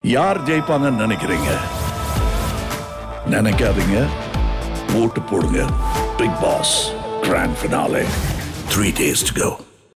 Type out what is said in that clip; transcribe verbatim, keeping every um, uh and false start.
யார் ஜெயிப்பாங்கன்னு நினைக்கிறீங்க? நினைக்காதீங்க, ஓட்டு போடுங்க. Bigg Boss grand finale. Three days to go.